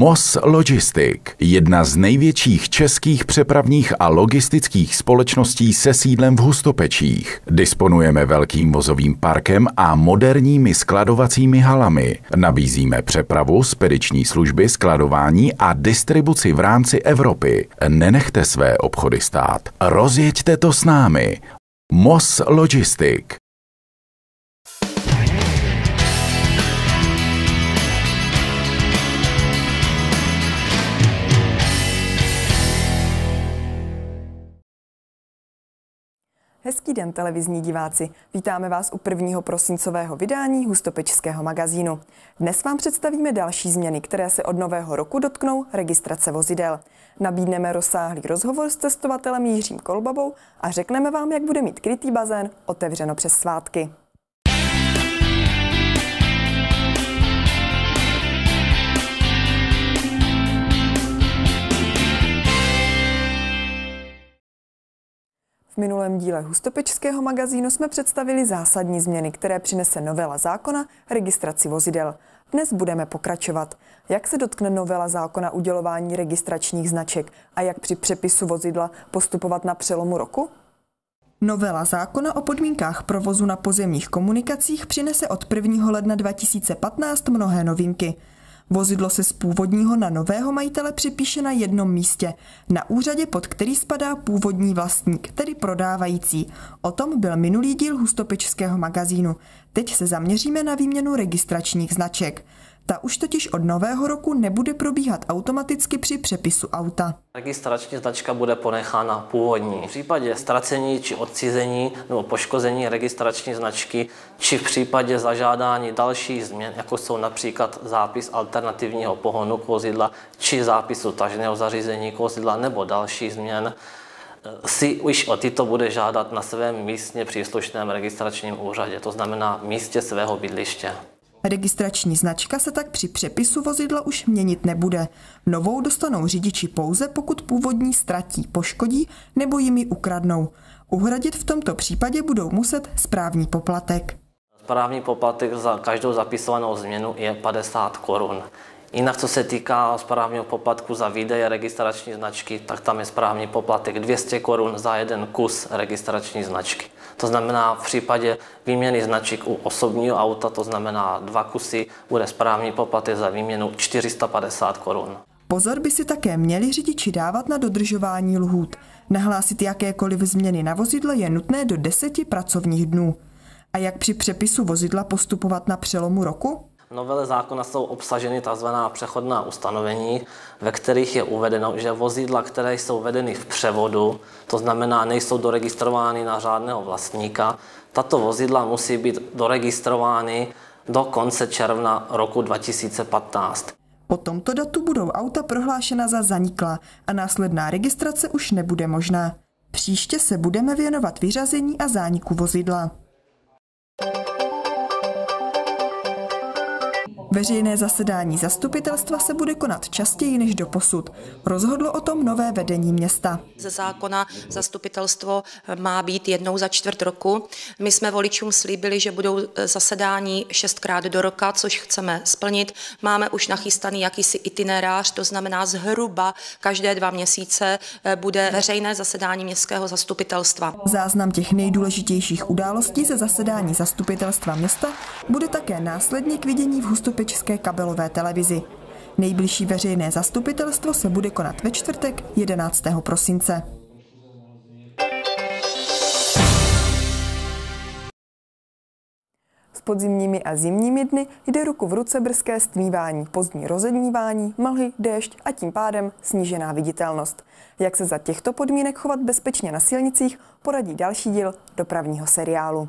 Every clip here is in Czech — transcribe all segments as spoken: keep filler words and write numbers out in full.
M O S Logistic, jedna z největších českých přepravních a logistických společností se sídlem v Hustopečích. Disponujeme velkým vozovým parkem a moderními skladovacími halami. Nabízíme přepravu, spediční služby, skladování a distribuci v rámci Evropy. Nenechte své obchody stát. Rozjeďte to s námi. M O S Logistic. Hezký den, televizní diváci. Vítáme vás u prvního prosincového vydání Hustopečského magazínu. Dnes vám představíme další změny, které se od nového roku dotknou registrace vozidel. Nabídneme rozsáhlý rozhovor s cestovatelem Jiřím Kolbabou a řekneme vám, jak bude mít krytý bazén otevřeno přes svátky. V minulém díle Hustopečského magazínu jsme představili zásadní změny, které přinese novela zákona registraci vozidel. Dnes budeme pokračovat. Jak se dotkne novela zákona udělování registračních značek a jak při přepisu vozidla postupovat na přelomu roku? Novela zákona o podmínkách provozu na pozemních komunikacích přinese od prvního ledna dva tisíce patnáct mnohé novinky. Vozidlo se z původního na nového majitele připíše na jednom místě, na úřadě, pod který spadá původní vlastník, tedy prodávající. O tom byl minulý díl Hustopečského magazínu. Teď se zaměříme na výměnu registračních značek. Ta už totiž od nového roku nebude probíhat automaticky při přepisu auta. Registrační značka bude ponechána původní. V případě ztracení či odcizení nebo poškození registrační značky či v případě zažádání dalších změn, jako jsou například zápis alternativního pohonu k vozidla či zápisu tažného zařízení k vozidla nebo dalších změn, si už o tyto bude žádat na svém místně příslušném registračním úřadě, to znamená v místě svého bydliště. Registrační značka se tak při přepisu vozidla už měnit nebude. Novou dostanou řidiči pouze, pokud původní ztratí, poškodí nebo jim ji ukradnou. Uhradit v tomto případě budou muset správní poplatek. Správní poplatek za každou zapisovanou změnu je padesát korun. Jinak, co se týká správního poplatku za výdej registrační značky, tak tam je správní poplatek dvě stě korun za jeden kus registrační značky. To znamená, v případě výměny značek u osobního auta, to znamená dva kusy, bude správní poplatek za výměnu čtyři sta padesát korun. Pozor by si také měli řidiči dávat na dodržování lhůt. Nahlásit jakékoliv změny na vozidle je nutné do deseti pracovních dnů. A jak při přepisu vozidla postupovat na přelomu roku? V novele zákona jsou obsaženy tzv. Přechodná ustanovení, ve kterých je uvedeno, že vozidla, které jsou vedeny v převodu, to znamená nejsou doregistrovány na řádného vlastníka, tato vozidla musí být doregistrovány do konce června roku dva tisíce patnáct. Po tomto datu budou auta prohlášena za zaniklá a následná registrace už nebude možná. Příště se budeme věnovat vyřazení a zániku vozidla. Veřejné zasedání zastupitelstva se bude konat častěji než doposud. Rozhodlo o tom nové vedení města. Ze zákona zastupitelstvo má být jednou za čtvrt roku. My jsme voličům slíbili, že budou zasedání šestkrát do roka, což chceme splnit. Máme už nachystaný jakýsi itinerář, to znamená zhruba každé dva měsíce bude veřejné zasedání městského zastupitelstva. Záznam těch nejdůležitějších událostí ze zasedání zastupitelstva města bude také následně k vidění v Hustopečské kabelové televizi. Nejbližší veřejné zastupitelstvo se bude konat ve čtvrtek jedenáctého prosince. S podzimními a zimními dny jde ruku v ruce brzké stmívání, pozdní rozednívání, mlhy, déšť a tím pádem snížená viditelnost. Jak se za těchto podmínek chovat bezpečně na silnicích, poradí další díl dopravního seriálu.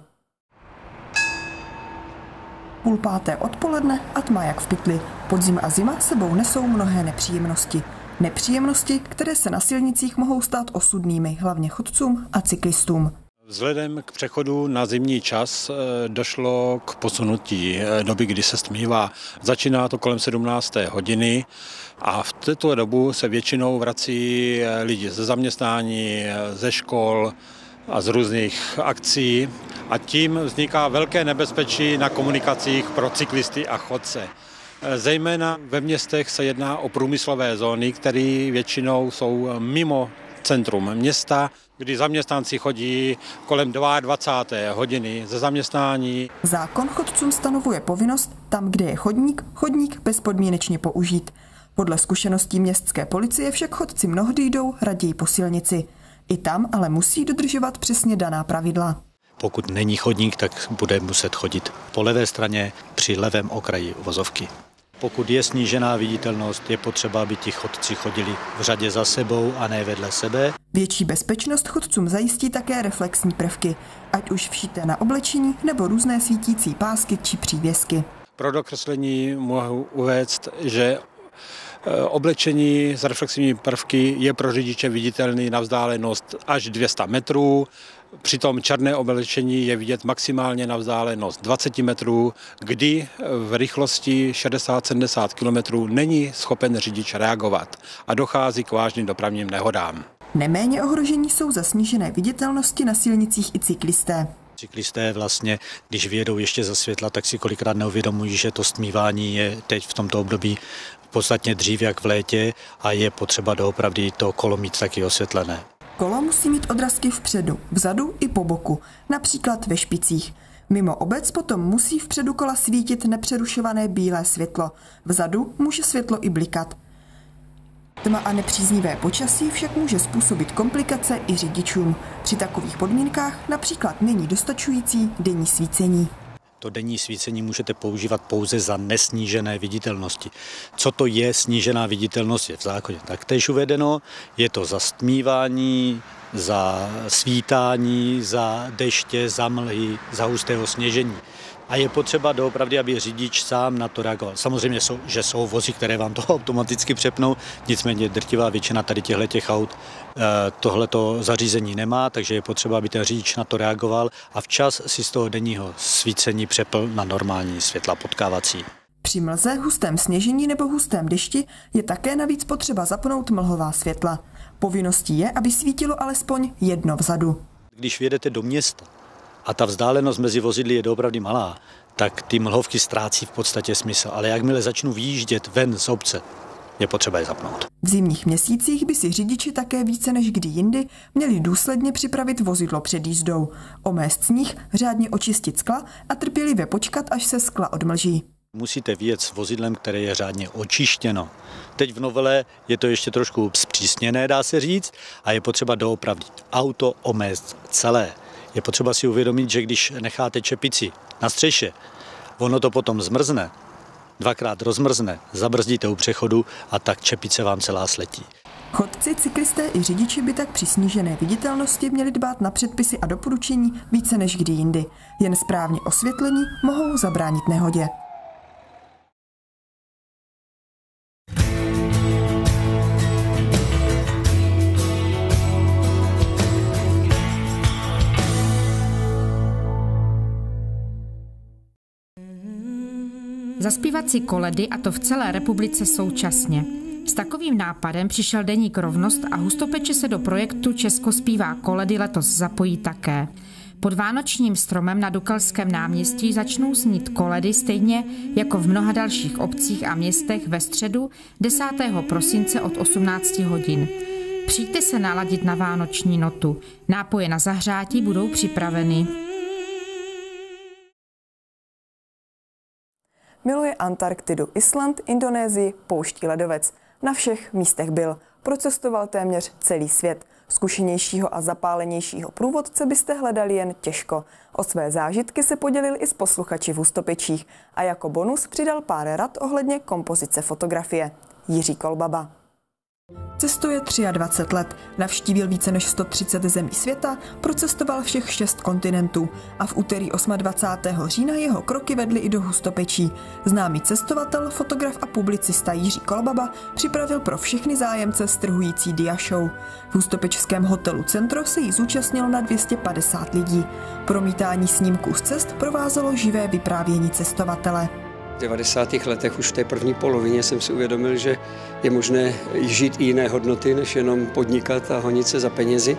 Půl páté odpoledne a tma jak v pytli. Podzim a zima sebou nesou mnohé nepříjemnosti. Nepříjemnosti, které se na silnicích mohou stát osudnými, hlavně chodcům a cyklistům. Vzhledem k přechodu na zimní čas došlo k posunutí doby, kdy se stmívá. Začíná to kolem sedmnácté hodiny a v této dobu se většinou vrací lidi ze zaměstnání, ze škol a z různých akcí a tím vzniká velké nebezpečí na komunikacích pro cyklisty a chodce. Zejména ve městech se jedná o průmyslové zóny, které většinou jsou mimo centrum města, kdy zaměstnanci chodí kolem dvacáté druhé hodiny ze zaměstnání. Zákon chodcům stanovuje povinnost tam, kde je chodník, chodník bezpodmínečně použít. Podle zkušeností městské policie však chodci mnohdy jdou raději po silnici. I tam ale musí dodržovat přesně daná pravidla. Pokud není chodník, tak bude muset chodit po levé straně při levém okraji vozovky. Pokud je snížená viditelnost, je potřeba, aby ti chodci chodili v řadě za sebou a ne vedle sebe. Větší bezpečnost chodcům zajistí také reflexní prvky, ať už všité na oblečení nebo různé svítící pásky či přívěsky. Pro dokreslení mohu uvést, že oblečení s reflexivními prvky je pro řidiče viditelný na vzdálenost až dvě stě metrů. Přitom černé oblečení je vidět maximálně na vzdálenost dvacet metrů, kdy v rychlosti šedesát sedmdesát kilometrů není schopen řidič reagovat a dochází k vážným dopravním nehodám. Neméně ohrožení jsou za snížené viditelnosti na silnicích i cyklisté. Cyklisté vlastně, když vyjedou ještě za světla, tak si kolikrát neuvědomují, že to stmívání je teď v tomto období podstatně dřív jak v létě a je potřeba doopravdy to kolo mít taky osvětlené. Kolo musí mít odrazky vpředu, vzadu i po boku, například ve špicích. Mimo obec potom musí vpředu kola svítit nepřerušované bílé světlo. Vzadu může světlo i blikat. Tma a nepříznivé počasí však může způsobit komplikace i řidičům. Při takových podmínkách například není dostačující denní svícení. To denní svícení můžete používat pouze za nesnížené viditelnosti. Co to je snížená viditelnost, je v zákoně taktéž uvedeno. Je to za stmívání, za svítání, za deště, za mlhy, za hustého sněžení. A je potřeba doopravdy, aby řidič sám na to reagoval. Samozřejmě, jsou, že jsou vozy, které vám to automaticky přepnou, nicméně drtivá většina tady těchto aut tohleto zařízení nemá, takže je potřeba, aby ten řidič na to reagoval a včas si z toho denního svícení přepl na normální světla potkávací. Při mlze, hustém sněžení nebo hustém dešti je také navíc potřeba zapnout mlhová světla. Povinností je, aby svítilo alespoň jedno vzadu. Když vjedete do města a ta vzdálenost mezi vozidly je doopravdy malá, tak ty mlhovky ztrácí v podstatě smysl. Ale jakmile začnu výjíždět ven z obce, je potřeba je zapnout. V zimních měsících by si řidiči také více než kdy jindy měli důsledně připravit vozidlo před jízdou, omést sníh, řádně očistit skla a trpělivě počkat, až se skla odmlží. Musíte vyjet s vozidlem, které je řádně očištěno. Teď v novele je to ještě trošku zpřísněné, dá se říct, a je potřeba doopravdy auto omést celé. Je potřeba si uvědomit, že když necháte čepici na střeše, ono to potom zmrzne, dvakrát rozmrzne, zabrzdíte u přechodu a tak čepice vám celá sletí. Chodci, cyklisté i řidiči by tak při snížené viditelnosti měli dbát na předpisy a doporučení více než kdy jindy. Jen správně osvětlení mohou zabránit nehodě. Zaspívat si koledy, a to v celé republice současně. S takovým nápadem přišel deník Rovnost a Hustopeče se do projektu Česko zpívá koledy letos zapojí také. Pod vánočním stromem na Dukalském náměstí začnou znít koledy stejně jako v mnoha dalších obcích a městech ve středu desátého prosince od osmnácti hodin. Přijďte se naladit na vánoční notu. Nápoje na zahřátí budou připraveny. Miluje Antarktidu, Island, Indonésii, pouští ledovec. Na všech místech byl. Procestoval téměř celý svět. Zkušenějšího a zapálenějšího průvodce byste hledali jen těžko. O své zážitky se podělil i s posluchači v Hustopečích a jako bonus přidal pár rad ohledně kompozice fotografie. Jiří Kolbaba. Cestuje dvacet tři let, navštívil více než sto třicet zemí světa, procestoval všech šest kontinentů a v úterý dvacátého osmého října jeho kroky vedly i do Hustopečí. Známý cestovatel, fotograf a publicista Jiří Kolbaba připravil pro všechny zájemce strhující dia show. V hustopečském hotelu Centro se jí zúčastnilo na dvě stě padesát lidí. Promítání snímků z cest provázelo živé vyprávění cestovatele. V devadesátých letech už v té první polovině jsem si uvědomil, že je možné žít i jiné hodnoty, než jenom podnikat a honit se za penězi.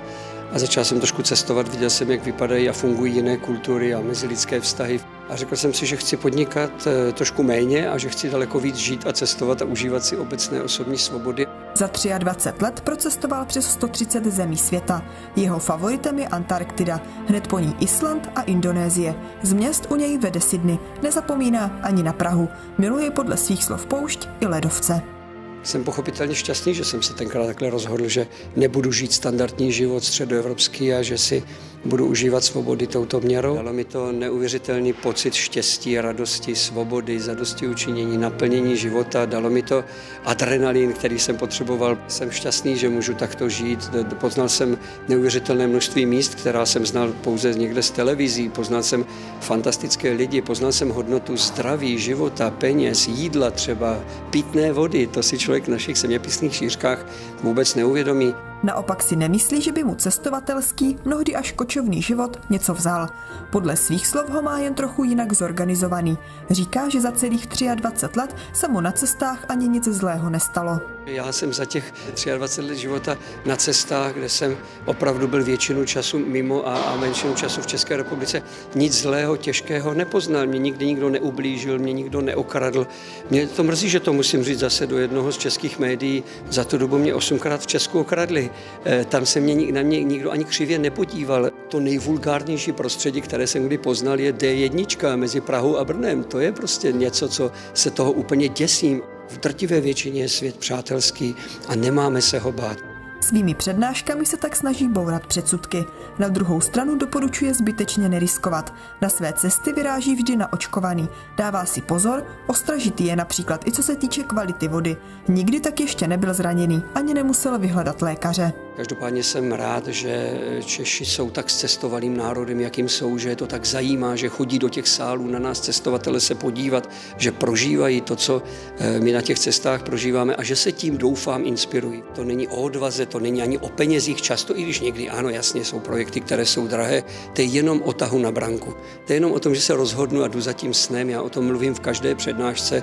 a začal jsem trošku cestovat, viděl jsem, jak vypadají a fungují jiné kultury a mezilidské vztahy. A řekl jsem si, že chci podnikat trošku méně a že chci daleko víc žít a cestovat a užívat si obecné osobní svobody. Za dvacet tři let procestoval přes sto třicet zemí světa. Jeho favoritem je Antarktida, hned po ní Island a Indonésie. Z měst u něj vede Sydney, nezapomíná ani na Prahu. Miluje podle svých slov poušť i ledovce. Jsem pochopitelně šťastný, že jsem se tenkrát takhle rozhodl, že nebudu žít standardní život středoevropský a že si budu užívat svobody touto měrou. Dalo mi to neuvěřitelný pocit štěstí, radosti, svobody, zadosti učinění, naplnění života. Dalo mi to adrenalin, který jsem potřeboval. Jsem šťastný, že můžu takto žít. Poznal jsem neuvěřitelné množství míst, která jsem znal pouze někde z televizí. Poznal jsem fantastické lidi, poznal jsem hodnotu zdraví, života, peněz, jídla třeba, pitné vody. To si člověk v našich zeměpisných šířkách vůbec neuvědomí. Naopak si nemyslí, že by mu cestovatelský, mnohdy až kočovný život něco vzal. Podle svých slov ho má jen trochu jinak zorganizovaný. Říká, že za celých dvacet tři let se mu na cestách ani nic zlého nestalo. Já jsem za těch dvacet tři let života na cestách, kde jsem opravdu byl většinu času mimo a, a menšinu času v České republice, nic zlého, těžkého nepoznal. Mě nikdy nikdo neublížil, mě nikdo neokradl. Mě to mrzí, že to musím říct zase do jednoho z českých médií. Za tu dobu mě osmkrát v Česku okradli. E, tam se mě, na mě nikdo ani křivě nepodíval. To nejvulgárnější prostředí, které jsem kdy poznal, je dé jedna mezi Prahou a Brnem. To je prostě něco, co se toho úplně děsím. V drtivé většině je svět přátelský a nemáme se ho bát. Svými přednáškami se tak snaží bourat předsudky. Na druhou stranu doporučuje zbytečně neriskovat. Na své cesty vyráží vždy naočkovaný. Dává si pozor, ostražitý je například i co se týče kvality vody. Nikdy tak ještě nebyl zraněný, ani nemusel vyhledat lékaře. Každopádně jsem rád, že Češi jsou tak zcestovaným národem, jakým jsou, že je to tak zajímá, že chodí do těch sálů na nás cestovatele se podívat, že prožívají to, co my na těch cestách prožíváme a že se tím, doufám, inspirují. To není o odvaze, to není ani o penězích, často i když někdy, ano, jasně, jsou projekty, které jsou drahé, to je jenom o tahu na branku. To je jenom o tom, že se rozhodnu a jdu za tím snem. Já o tom mluvím v každé přednášce,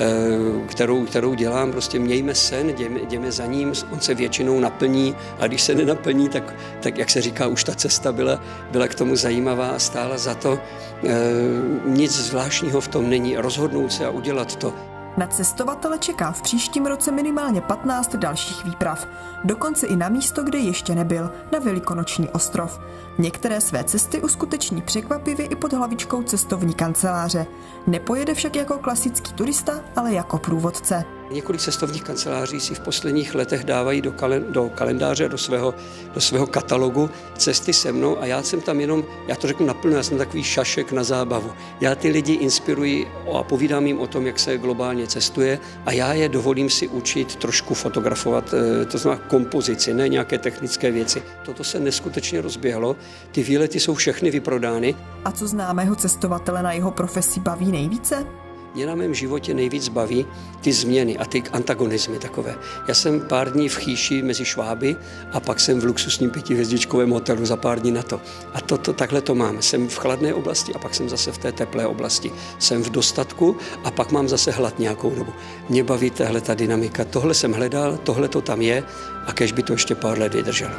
kterou, kterou dělám. Prostě mějme sen, jdeme, jdeme za ním, on se většinou naplní. A když se nenaplní, tak, tak jak se říká, už ta cesta byla, byla k tomu zajímavá a stála za to. E, nic zvláštního v tom není. Rozhodnout se a udělat to. Na cestovatele čeká v příštím roce minimálně patnáct dalších výprav. Dokonce i na místo, kde ještě nebyl, na Velikonoční ostrov. Některé své cesty uskuteční překvapivě i pod hlavičkou cestovní kanceláře. Nepojede však jako klasický turista, ale jako průvodce. Několik cestovních kanceláří si v posledních letech dávají do, kalen, do kalendáře, do svého, do svého katalogu cesty se mnou a já jsem tam jenom, já to řeknu naplno, já jsem takový šašek na zábavu. Já ty lidi inspiruji a povídám jim o tom, jak se globálně cestuje a já je dovolím si učit trošku fotografovat, to znamená kompozici, ne nějaké technické věci. Toto se neskutečně rozběhlo, ty výlety jsou všechny vyprodány. A co známého cestovatele na jeho profesi baví nejvíce? Mě na mém životě nejvíc baví ty změny a ty antagonizmy takové. Já jsem pár dní v Chýši mezi Šváby a pak jsem v luxusním pětihvězdičkovém hotelu za pár dní na to. A to, to, takhle to mám. Jsem v chladné oblasti a pak jsem zase v té teplé oblasti. Jsem v dostatku a pak mám zase hlad nějakou dobu. Mě baví tahle ta dynamika. Tohle jsem hledal, tohle to tam je a kéž by to ještě pár let vydrželo.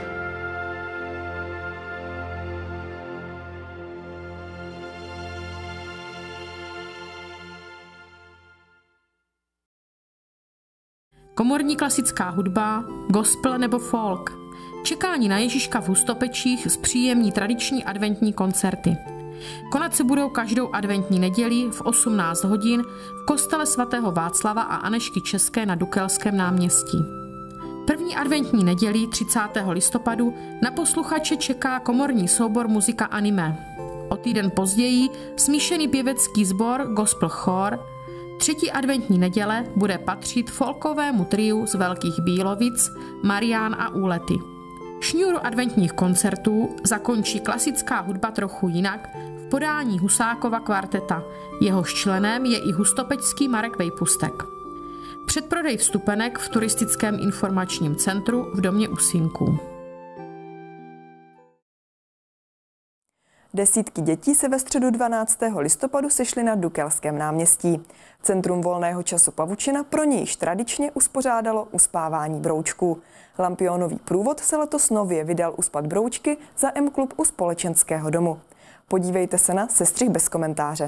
Komorní klasická hudba, gospel nebo folk. Čekání na Ježíška v Hustopečích zpříjemní tradiční adventní koncerty. Konat se budou každou adventní neděli v osmnáct hodin v kostele svatého Václava a Anežky České na Dukelském náměstí. První adventní neděli třicátého listopadu na posluchače čeká komorní soubor Muzika anime. O týden později smíšený pěvecký sbor Gospel Chor. Třetí adventní neděle bude patřit folkovému triu z Velkých Bílovic Marián a Úlety. Šňůru adventních koncertů zakončí klasická hudba trochu jinak v podání Husákova kvarteta. Jehož členem je i hustopečský Marek Vejpustek. Předprodej vstupenek v turistickém informačním centru v domě Usínků. Desítky dětí se ve středu dvanáctého listopadu sešly na Dukelském náměstí. Centrum volného času Pavučina pro ně již tradičně uspořádalo uspávání broučků. Lampionový průvod se letos nově vydal uspat broučky za M-klub u Společenského domu. Podívejte se na sestřih bez komentáře.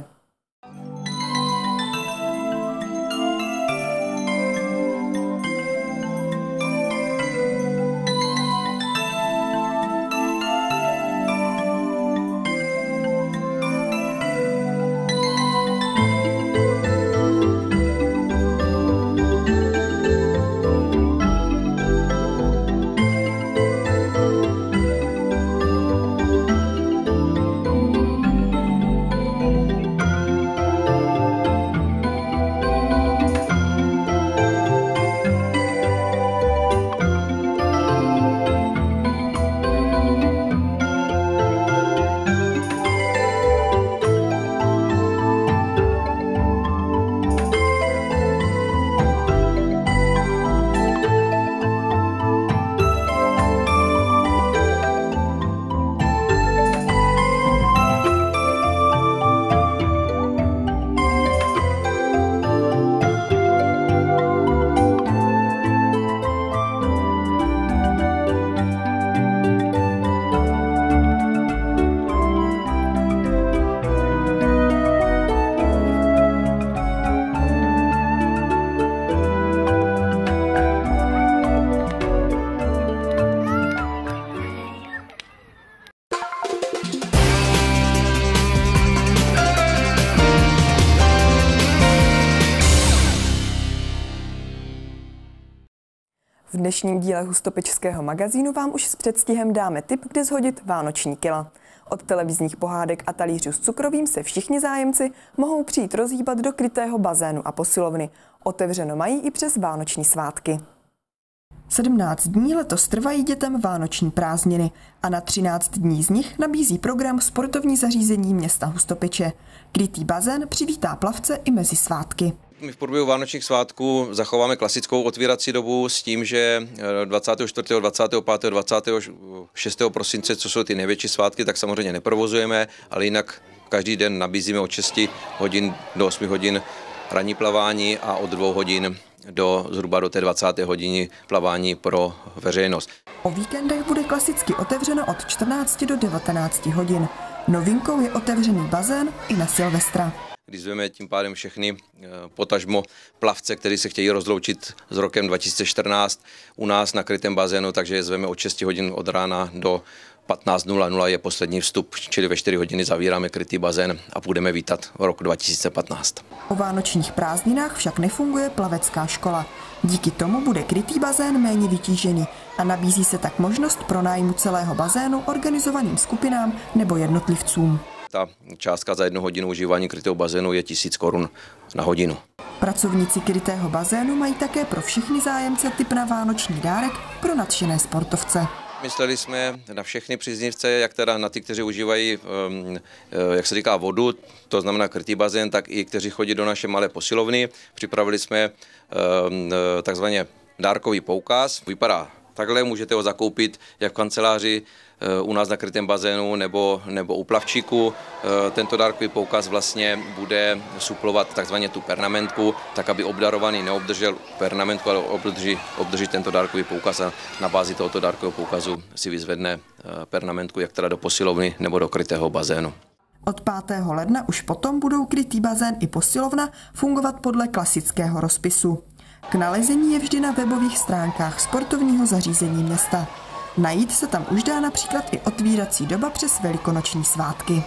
V dnešním díle Hustopečského magazínu vám už s předstihem dáme tip, kde shodit vánoční kila. Od televizních pohádek a talířů s cukrovým se všichni zájemci mohou přijít rozhýbat do krytého bazénu a posilovny. Otevřeno mají i přes vánoční svátky. sedmnáct dní letos trvají dětem vánoční prázdniny a na třináct dní z nich nabízí program sportovní zařízení města Hustopeče. Krytý bazén přivítá plavce i mezi svátky. My v průběhu vánočních svátků zachováme klasickou otvírací dobu s tím, že dvacátého čtvrtého, dvacátého pátého, dvacátého šestého prosince, co jsou ty největší svátky, tak samozřejmě neprovozujeme, ale jinak každý den nabízíme od šesti hodin do osmi hodin ranní plavání a od dvou hodin do zhruba do té dvacáté hodiny plavání pro veřejnost. O víkendech bude klasicky otevřeno od čtrnácti do devatenácti hodin. Novinkou je otevřený bazén i na Silvestra. Když zveme tím pádem všechny potažmo plavce, kteří se chtějí rozloučit s rokem dva tisíce čtrnáct u nás na krytém bazénu, takže je zveme od šesti hodin od rána do patnáct nula nula je poslední vstup, čili ve čtyři hodiny zavíráme krytý bazén a budeme vítat rok dva tisíce patnáct. O vánočních prázdninách však nefunguje plavecká škola. Díky tomu bude krytý bazén méně vytížený a nabízí se tak možnost pronájmu celého bazénu organizovaným skupinám nebo jednotlivcům. Ta částka za jednu hodinu užívání krytého bazénu je tisíc korun na hodinu. Pracovníci krytého bazénu mají také pro všechny zájemce tip na vánoční dárek pro nadšené sportovce. Mysleli jsme na všechny příznivce, jak teda na ty, kteří užívají, jak se říká, vodu, to znamená krytý bazén, tak i kteří chodí do naše malé posilovny. Připravili jsme takzvaně dárkový poukaz. Vypadá takhle, můžete ho zakoupit jak v kanceláři, u nás na krytém bazénu nebo, nebo u plavčíku. Tento dárkový poukaz vlastně bude suplovat takzvaně tu pernamentku, tak aby obdarovaný neobdržel pernamentku, ale obdrží, obdrží tento dárkový poukaz a na bázi tohoto dárkového poukazu si vyzvedne pernamentku, jak teda do posilovny nebo do krytého bazénu. Od pátého ledna už potom budou krytý bazén i posilovna fungovat podle klasického rozpisu. K nalezení je vždy na webových stránkách sportovního zařízení města. Najít se tam už dá například i otvírací doba přes velikonoční svátky.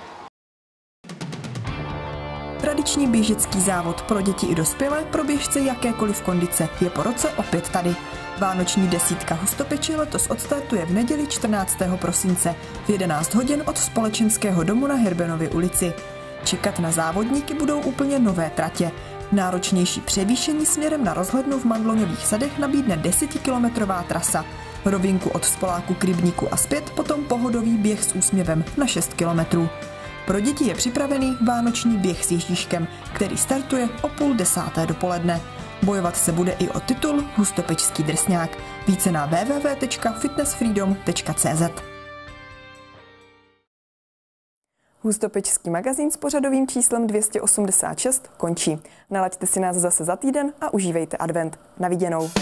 Tradiční běžecký závod pro děti i dospělé pro běžce jakékoliv kondice je po roce opět tady. Vánoční desítka Hustopeče letos odstartuje v neděli čtrnáctého prosince v jedenáct hodin od Společenského domu na Herbenově ulici. Čekat na závodníky budou úplně nové tratě. Náročnější převýšení směrem na rozhlednu v Mandloňových sadech nabídne desetikilometrová trasa. Rovinku od Spoláku k Rybníku a zpět potom pohodový běh s úsměvem na šest kilometrů. Pro děti je připravený vánoční běh s Ježíškem, který startuje o půl desáté dopoledne. Bojovat se bude i o titul Hustopečský drsňák. Více na w w w tečka fitness freedom tečka c z. Hustopečský magazín s pořadovým číslem dvě stě osmdesát šest končí. Nalaďte si nás zase za týden a užívejte advent. Na viděnou.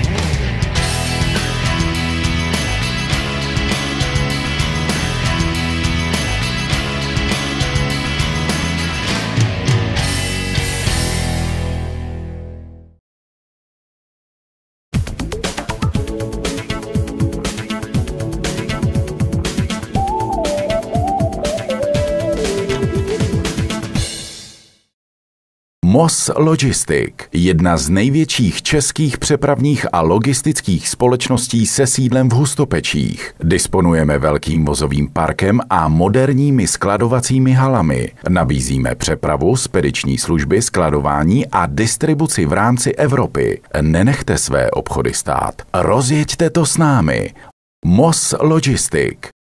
Moss Logistic, jedna z největších českých přepravních a logistických společností se sídlem v Hustopečích. Disponujeme velkým vozovým parkem a moderními skladovacími halami. Nabízíme přepravu, spediční služby, skladování a distribuci v rámci Evropy. Nenechte své obchody stát. Rozjeďte to s námi. Moss Logistic.